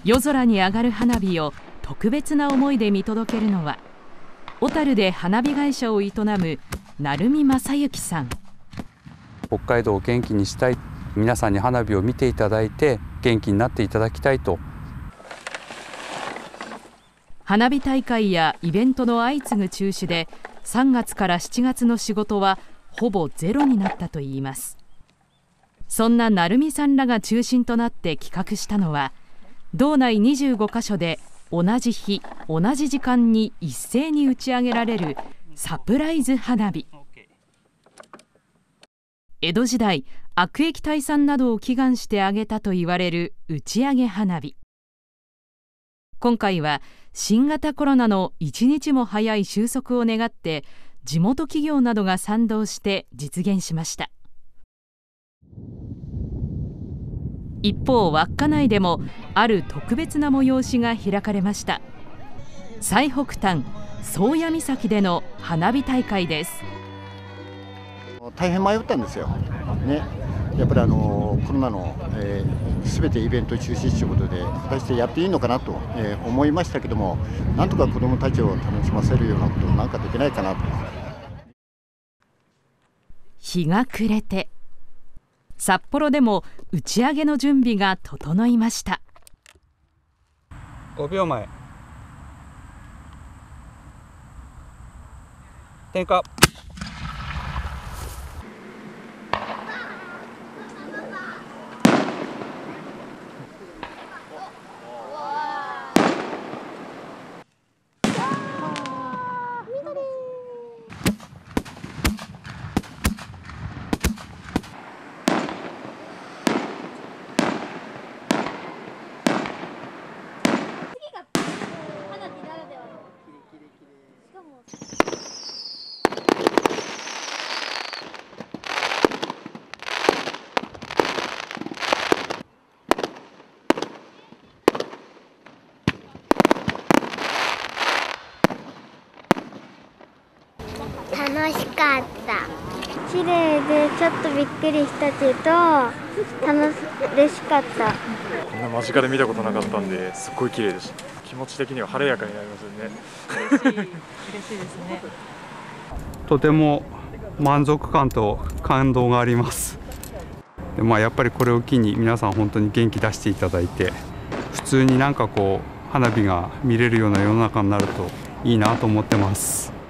夜空に上がる花火を特別な思いで見届けるのは、小樽で花火会社を営む成美正幸さん。 北海道を元気にしたい、皆さんに花火を見ていただいて元気になっていただきたいと。 花火大会やイベントの相次ぐ中止で、3月から7月の仕事はほぼゼロになったといいます。そんな成美さんらが中心となって企画したのは、道内25カ所で同じ日同じ時間に一斉に打ち上げられるサプライズ花火。江戸時代、悪役退散などを祈願してあげたといわれる打ち上げ花火。今回は新型コロナの一日も早い収束を願って、地元企業などが賛同して実現しました。一方、稚内でもある特別な催しが開かれました。最北端宗谷岬での花火大会です。 大変迷ったんですよ、ね、やっぱりコロナの全てイベント中止ということで、果たしてやっていいのかなと思いましたけども、なんとか子どもたちを楽しませるようなことなんかできないかなと。 日が暮れて、札幌でも打ち上げの準備が整いました。 5秒前、点火。 楽しかった。綺麗でちょっとびっくりしたけど嬉しかった。 こんな間近で見たことなかったんで、すっごい綺麗でした。気持ち的には晴れやかになりますよね。嬉しいですね。 とても満足感と感動があります。で、やっぱりこれを機に皆さん本当に元気出していただいて、普通に花火が見れるような世の中になるといいなと思ってます。